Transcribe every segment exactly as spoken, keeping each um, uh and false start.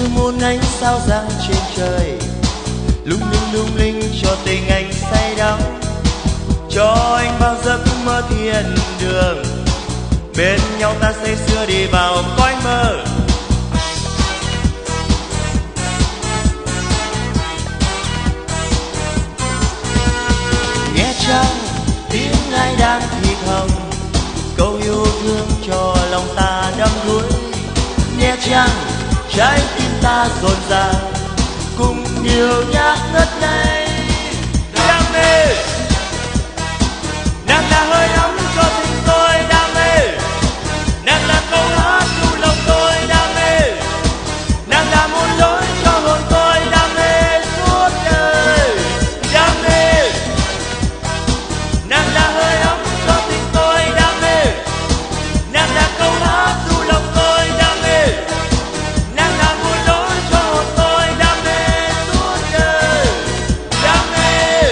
như muôn ánh sao giăng trên trời, lung linh lung linh cho tình anh say đắm, cho anh bao giấc mơ thiên đường, bên nhau ta say sưa đi vào cõi mơ. Nghe chăng tiếng ai đang thì thầm câu yêu thương cho lòng ta đắm đuối, nghe chăng trái tim ta rộn ràng cùng nhiều nhạc ngất ngây. Đam mê nàng là hơi ấm cho tình tôi, đam mê nàng là câu hát du lòng tôi, đam mê nàng là muôn lối cho hồn tôi, đam mê suốt đời. Đam mê nàng là hơi ấm cho tình tôi, đam mê nàng là câu hát du lòng tôi, đam mê nàng là muôn lối cho hồn tôi, đam mê suốt đời. Đam mê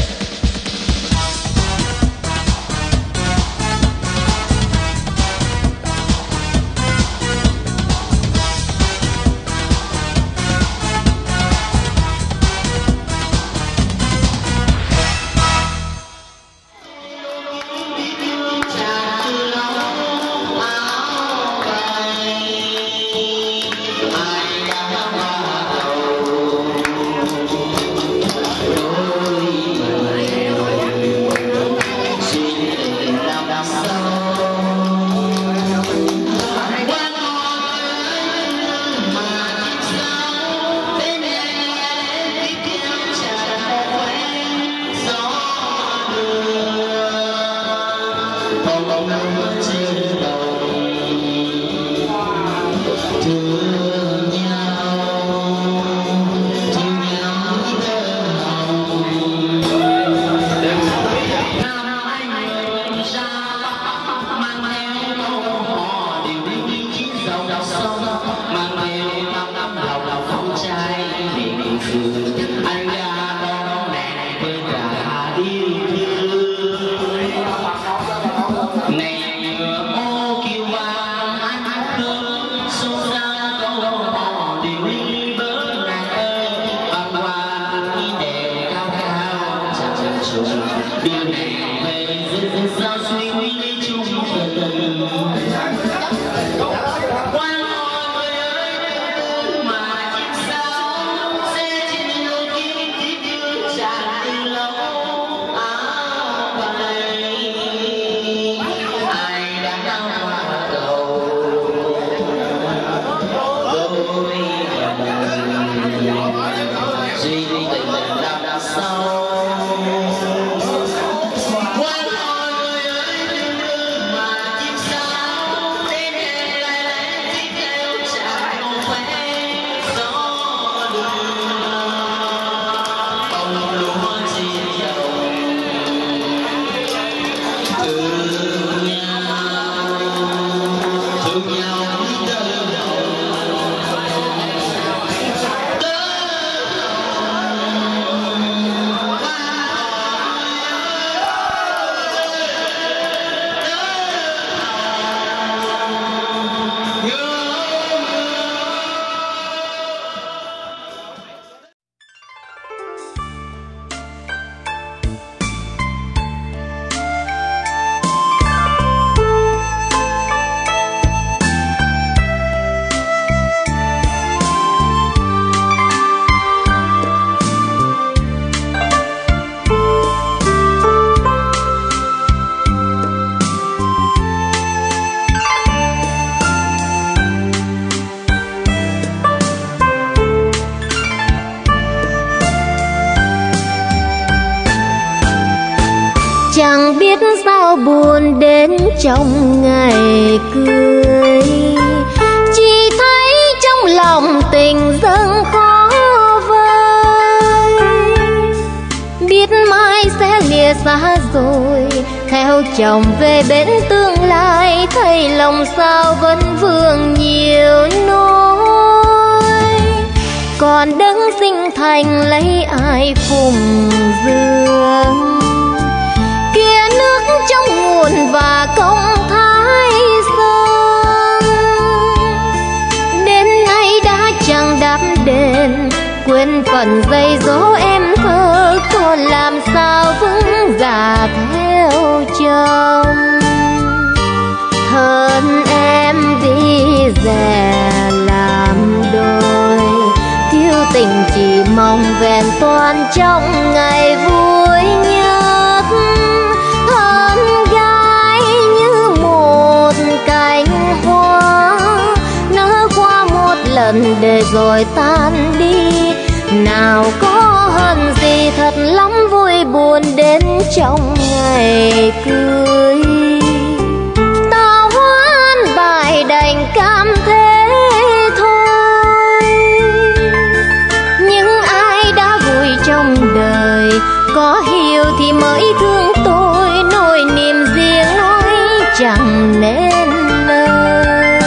chẳng biết sao buồn đến trong ngày cưới, chỉ thấy trong lòng tình dâng khó vơi. Biết mai sẽ lìa xa rồi, theo chồng về bên tương lai, thấy lòng sao vẫn vương nhiều nỗi. Còn đấng sinh thành lấy ai phụng dưỡng, kia nước trong nguồn và công thái sơn. Đến nay đã chẳng đã duyên phận dạy dỗ em thơ con làm sao vững dạ theo chồng. Thân em đi rẻ làm đôi, thiếu tình chỉ mong vẹn toàn trong ngày vui nhất. Thân gái như một cánh hoa nở qua một lần để rồi tan đi. Nào có hận gì thật lắm vui buồn đến trong ngày cưới. Ta hoan bài đành cam thế thôi, những ai đã vui trong đời có hiểu thì mới thương tôi. Nỗi niềm riêng nói chẳng nên lời.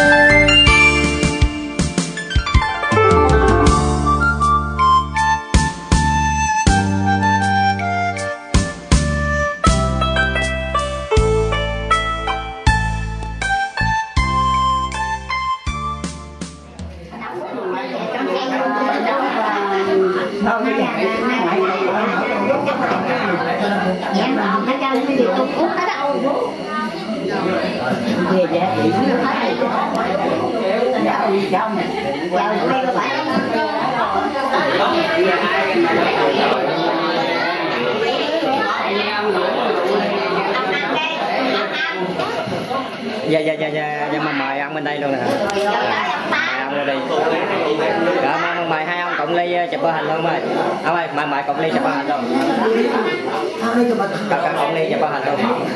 Dạ dạ dạ dạ dạ mà mời ăn bên đây luôn nè. Mời ăn luôn đi. Cảm ơn mời hai ông cộng ly chụp hình luôn mời. Ông ơi mời mời cộng ly chụp hình luôn. Cả cả cộng ly chụp hình luôn.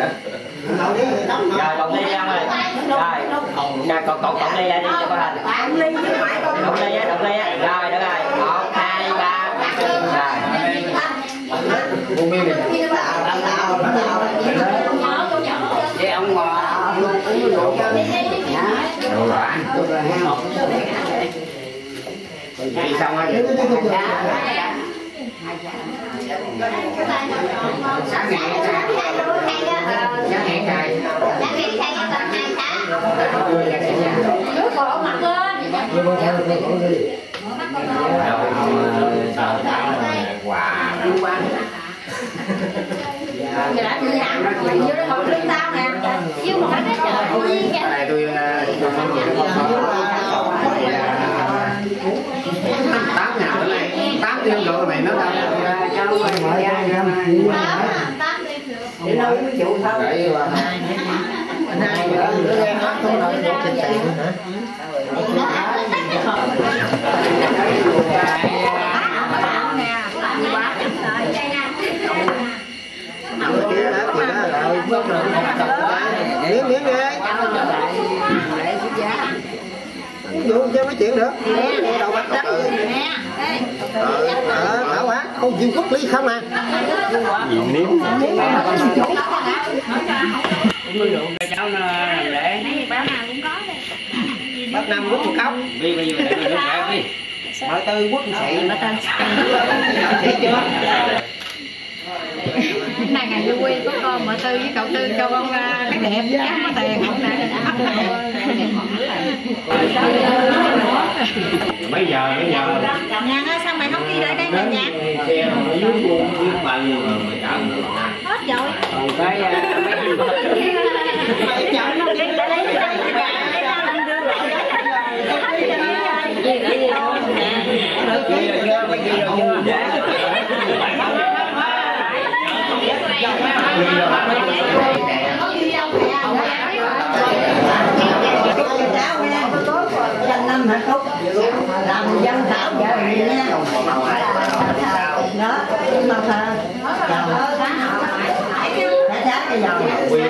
Rồi cộng ly đi ông ơi. Rồi. Rồi cộng cộng cộng ly đây đi chụp hình. Cộng ly á cộng ly á. Rồi được rồi. Một hai ba. Rồi. Với ông đi xong rồi. Sáng ngày sáng ngày cài nước còn mặt lên quà người đã đi ăn rồi mình vô đó ngồi lưng tao nè chứ một cái trời gì kìa này tôi tám ngàn cái này tám tiêu rồi mày nó đâu cho nó mày mở ra tám tiêu nữa ví dụ sao vậy mà hai nữa nghe nói tôi nói trên tiền hả miếng miếng đi vô cho nói chuyện được đầu bắt đất ờ bảo quá không chịu quốc ly không à gì miếng mười rượu cho cháu nó làm để báo nào cũng có đây bác năm quất một cốc đi bây giờ để nước rẻ đi mở tư quất một xị mở tư xị chưa này ngày vui quy có con mở tư với cậu tư cho con cái đẹp chắc có tiền không nè mấy giờ mấy giờ Nhàn ơi sao mày không đi lại đây nè Nhàn hết rồi còn cái mấy chợ nó đi lại đây năm hả Cúc làm dân thảo vợ gì nha đó mà thờ chào đã sát cái dầu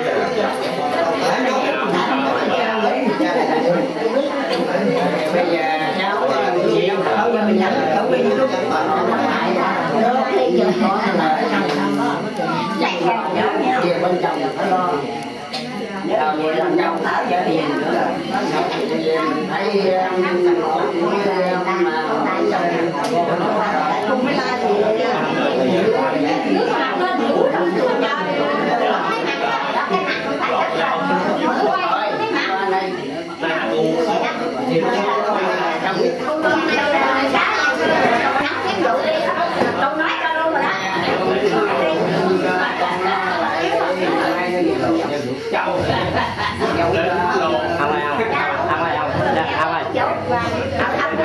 bây giờ cháu gì không giờ mình nhận không đi lúc về bên chồng nó lo giờ về làm chồng tháo vợ thì nữa mình thấy không biết la gì nước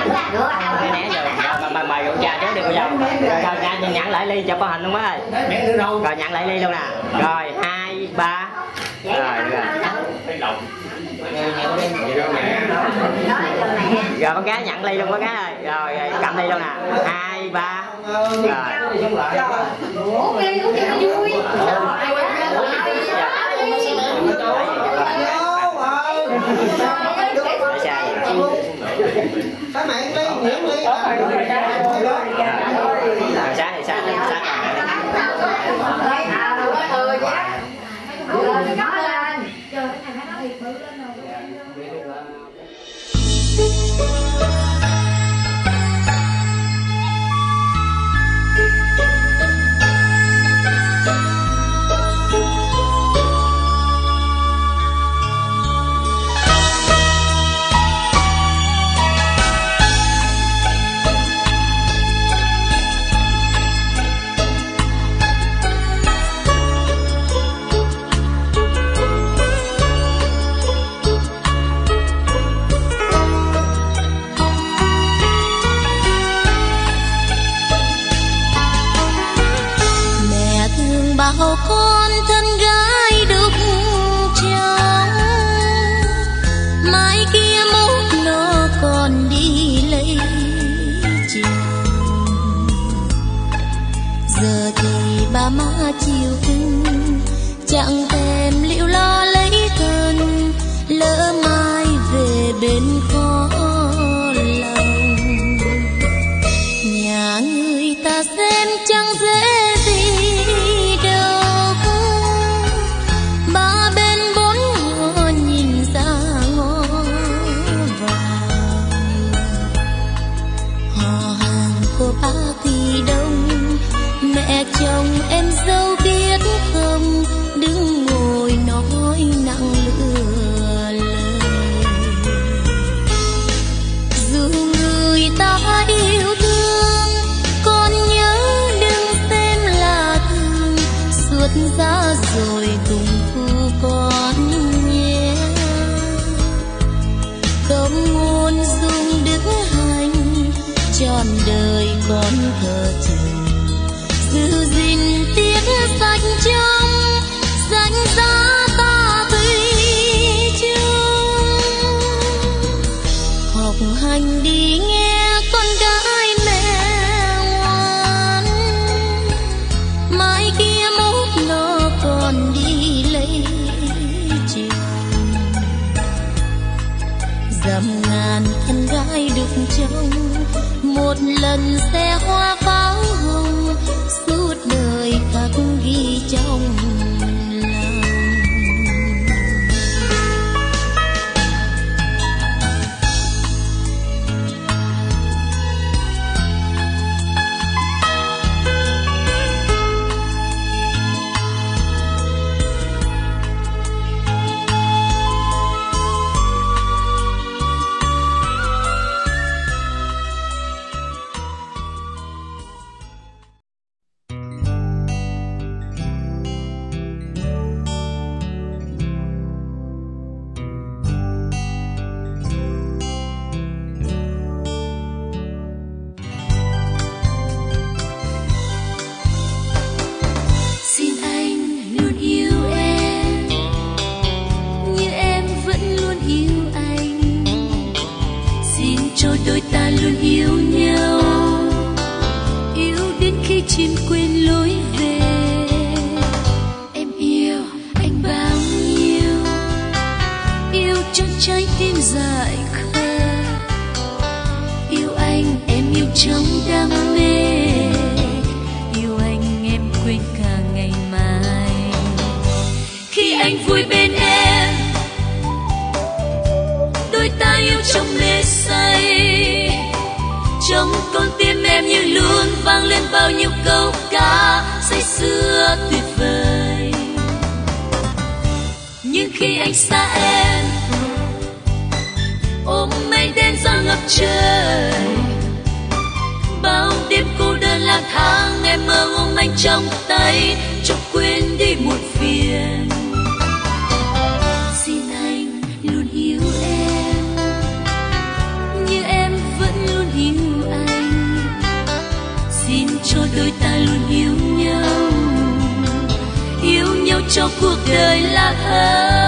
Nè nè giờ mời mời rượu trà trước đi cô dâu. Rồi thôi nhận lại ly cho có hình luôn bác ơi. Rồi nhận lại ly luôn nè. Rồi hai ba. Rồi rồi. Rồi con gái nhận ly luôn con gái ơi. Rồi, rồi cầm ly luôn nè. Hai ba. Rồi. Uống đi, uống cho nó vui. Cái mẹ ly nhiễm ly. Rồi sáng thì sáng thì sáng. bảo con thân gái đục trong mai kia mốt nó còn đi lấy chồng. Giờ thì ba má chiều cưng chẳng thèm liệu lo lấy thân, lỡ mai về bên khó lòng. Nhà người ta xem chẳng dễ gì đâu, ba bên bốn ngõ nhìn ra ngõ vào. Họ hàng của ba thì đông, mẹ chồng em dâu biết không, đứng ngồi nói nặng lừa lời. Dù người ta yêu thương, con nhớ đừng xem là thương, suốt giá rồi cùng thu con nhé. Không ngôn dung đức hành, trọn đời con thờ chồng, giữ gìn tiết sạch trong danh giá ta thủy chung. Học hành đi nghe con gái mẹ ngoan, mai kia mốt nó còn đi lấy chồng. Dầm ngàn thân gái đục trong, một lần xe hoa pháo hồng, suốt đời khắc ghi trong lòng. Xin anh luôn yêu em như em vẫn luôn cho cuộc đời là thơ.